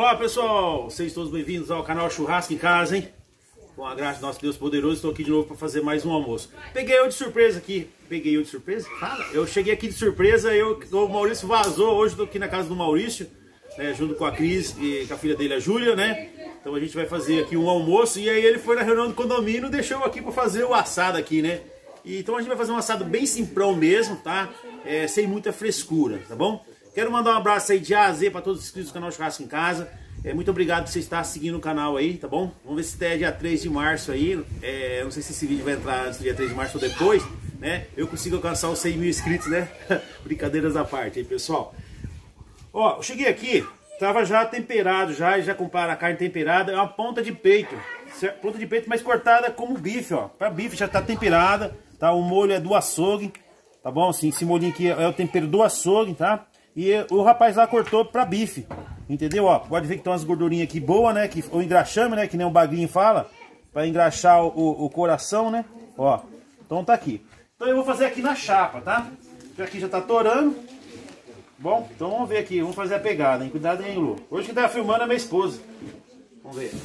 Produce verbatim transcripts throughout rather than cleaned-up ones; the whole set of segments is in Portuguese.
Olá pessoal, sejam todos bem-vindos ao canal Churrasco em Casa, hein? Com a graça do nosso Deus poderoso, estou aqui de novo para fazer mais um almoço. Peguei eu de surpresa aqui, peguei eu de surpresa? Fala! Eu cheguei aqui de surpresa, eu, o Maurício vazou, hoje estou aqui na casa do Maurício, né, junto com a Cris e com a filha dele, a Júlia, né? Então a gente vai fazer aqui um almoço e aí ele foi na reunião do condomínio e deixou eu aqui para fazer o assado aqui, né? E, então a gente vai fazer um assado bem simprão mesmo, tá? É, sem muita frescura, tá bom? Quero mandar um abraço aí de A a Z para todos os inscritos do canal Churrasco em Casa. É, muito obrigado por você estar seguindo o canal aí, tá bom? Vamos ver se até dia três de março aí. É, não sei se esse vídeo vai entrar antes do dia três de março ou depois, né? Eu consigo alcançar os cem mil inscritos, né? Brincadeiras à parte aí, pessoal. Ó, eu cheguei aqui, tava já temperado, já, já compara a carne temperada. É uma ponta de peito, certo? Ponta de peito, mas cortada como bife, ó. Pra bife já tá temperada, tá? O molho é do açougue, tá bom? Assim, esse molhinho aqui é o tempero do açougue, tá? E o rapaz lá cortou pra bife, entendeu? Ó, pode ver que tem umas gordurinhas aqui boas, né? Que, o engraxame, né? Que nem o Bagrinho fala. Pra engraxar o, o, o coração, né? Ó, então tá aqui. Então eu vou fazer aqui na chapa, tá? Aqui já tá torando. Bom, então vamos ver aqui. Vamos fazer a pegada, hein? Cuidado aí, Lu. Hoje quem tá filmando é minha esposa. Vamos ver.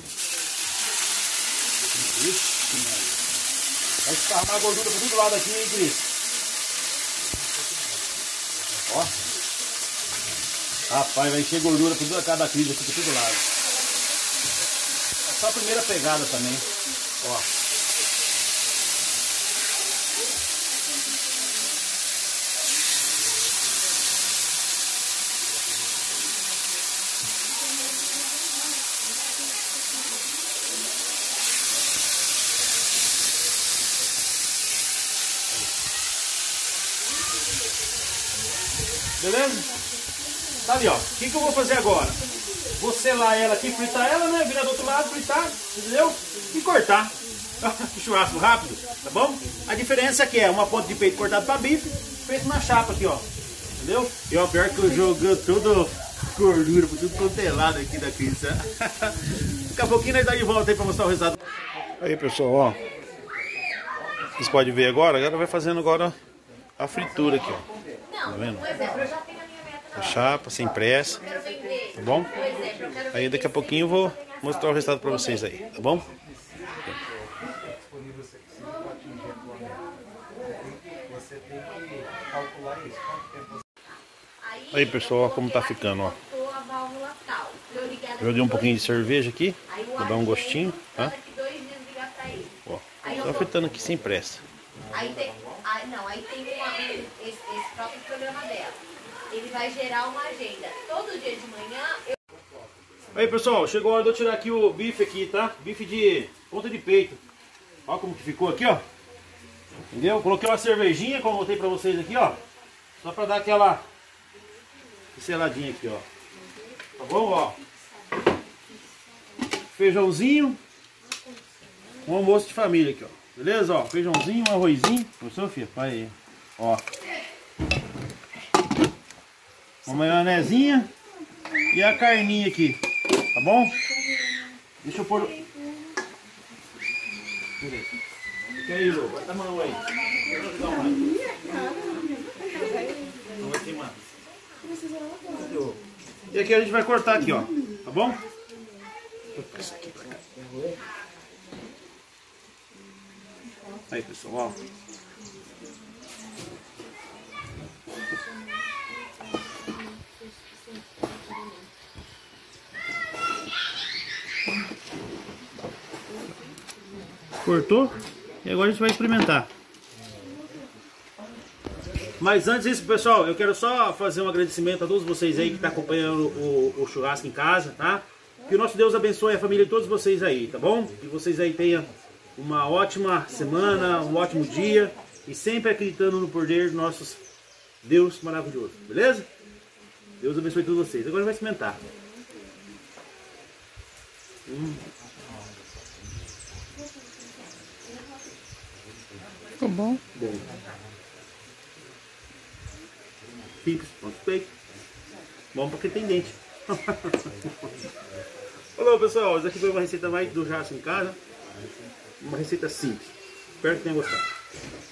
Vai esparramar a gordura por todo lado aqui, hein, Cris? Ó. Rapaz, vai encher gordura por toda a cara da Cris aqui por todo lado. É só a primeira pegada também. Ó. Beleza? Tá ali, ó. O que, que eu vou fazer agora? Vou selar ela aqui, fritar ela, né? Virar do outro lado, fritar, entendeu? E cortar. Que churrasco rápido, tá bom? A diferença é que é uma ponta de peito cortada para bife, feito na chapa aqui, ó. Entendeu? E ó, pior que eu jogando tudo gordura, por tudo contelado aqui da Cris. Daqui a pouquinho nós dá de volta aí pra mostrar o resultado. Aí, pessoal, ó. Vocês podem ver agora, agora vai fazendo agora a fritura aqui, ó. Tá vendo? A chapa, sem pressa, tá bom? Aí daqui a pouquinho eu vou mostrar o resultado pra vocês aí, tá bom? Aí, pessoal, ó, como tá ficando, ó. Joguei um pouquinho de cerveja aqui, pra dar um gostinho, tá? Ó, tô fritando aqui sem pressa. Aí tem, aí, não, aí tem uma, esse, esse próprio programa dela. Ele vai gerar uma agenda. Todo dia de manhã eu... Aí, pessoal, chegou a hora de eu tirar aqui o bife aqui, tá? Bife de ponta de peito. Ó como que ficou aqui, ó. Entendeu? Coloquei uma cervejinha, como eu botei pra vocês aqui, ó. Só pra dar aquela pinceladinha aqui, ó. Tá bom, ó. Feijãozinho. Um almoço de família aqui, ó. Beleza, ó. Feijãozinho, um arrozinho. Gostou, filha? Vai aí. Ó. Uma maionezinha. E a carninha aqui. Tá bom? Deixa eu pôr... Peraí. Fica aí, Lu. Bota a mão aí. Não vai queimar. E aqui a gente vai cortar aqui, ó. Tá bom? Isso aqui pra cá. Aí, pessoal, ó. Cortou. E agora a gente vai experimentar. Mas antes disso, pessoal, eu quero só fazer um agradecimento a todos vocês aí que estão acompanhando o, o churrasco em casa, tá? Que o nosso Deus abençoe a família de todos vocês aí, tá bom? Que vocês aí tenham uma ótima semana, um ótimo dia e sempre acreditando no poder do nosso Deus maravilhoso, beleza? Deus abençoe todos vocês. Agora vai experimentar. Hum. Ficou bom? Bom. Simples, ponto peito. Bom porque tem dente. Olá, pessoal, essa aqui foi uma receita mais do churrasco em casa. Uma receita simples. Espero que tenham gostado.